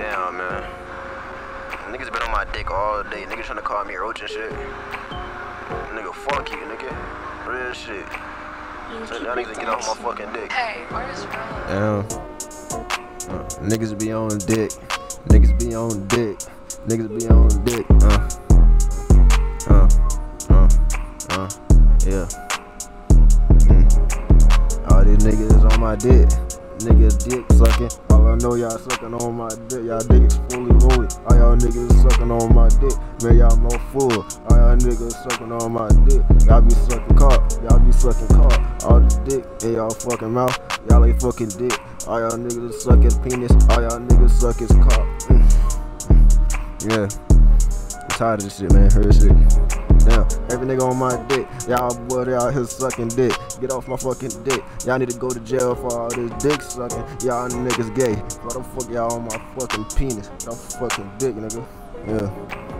Damn, man. Niggas been on my dick all day. Niggas trying to call me roach and shit. Nigga, fuck you, nigga. Real shit. So y'all niggas get off my fucking dick. Hey, where's Rose? Damn. Niggas be on dick. Niggas be on dick. Niggas be on dick. Yeah. All these niggas is on my dick. Niggas dick sucking. All I know y'all sucking on my dick. Y'all dicks fully woolly. All y'all niggas sucking on my dick. Man, y'all more full. All y'all niggas sucking on my dick. Y'all be sucking cock. Y'all be sucking cock. All the dick in y'all fucking mouth. Y'all ain't fucking dick. All y'all niggas sucking penis. All y'all niggas sucking cock. Yeah. I'm tired of this shit, man. Heard shit. Damn, every nigga on my dick. Y'all boy, they out here sucking dick. Get off my fucking dick. Y'all need to go to jail for all this dick sucking. Y'all niggas gay. Why the fuck y'all on my fucking penis? Y'all fucking dick, nigga. Yeah.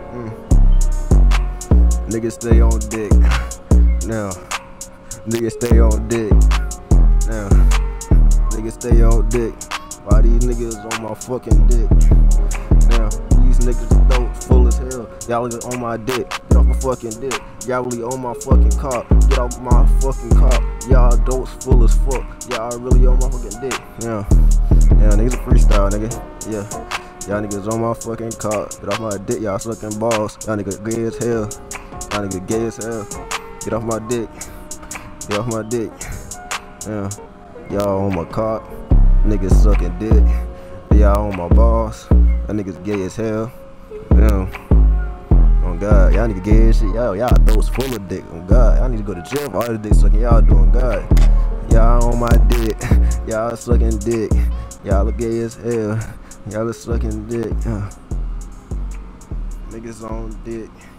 Niggas stay on dick. Now. Niggas stay on dick. Now. Niggas stay on dick. Why these niggas on my fucking dick? Now. These niggas dope full as hell. Y'all is on my dick. Get off my fucking dick. Y'all really on my fucking cock. Get off my fucking cock. Y'all dopes full as fuck. Y'all really on my fucking dick. Yeah. Yeah, niggas a freestyle, nigga. Yeah. Y'all niggas on my fucking cock. Get off my dick. Y'all sucking balls. Y'all niggas gay as hell. Y'all niggas gay as hell. Get off my dick. Get off my dick. Yeah. Y'all on my cock. Niggas sucking dick. Y'all on my balls. That niggas gay as hell. Damn. Oh God, y'all niggas gay as shit. Y'all throats full of dick. Oh God, y'all need to go to jail for all the dick sucking y'all doing. God, y'all on my dick. Y'all sucking dick. Y'all look gay as hell. Y'all is sucking dick. Niggas on dick.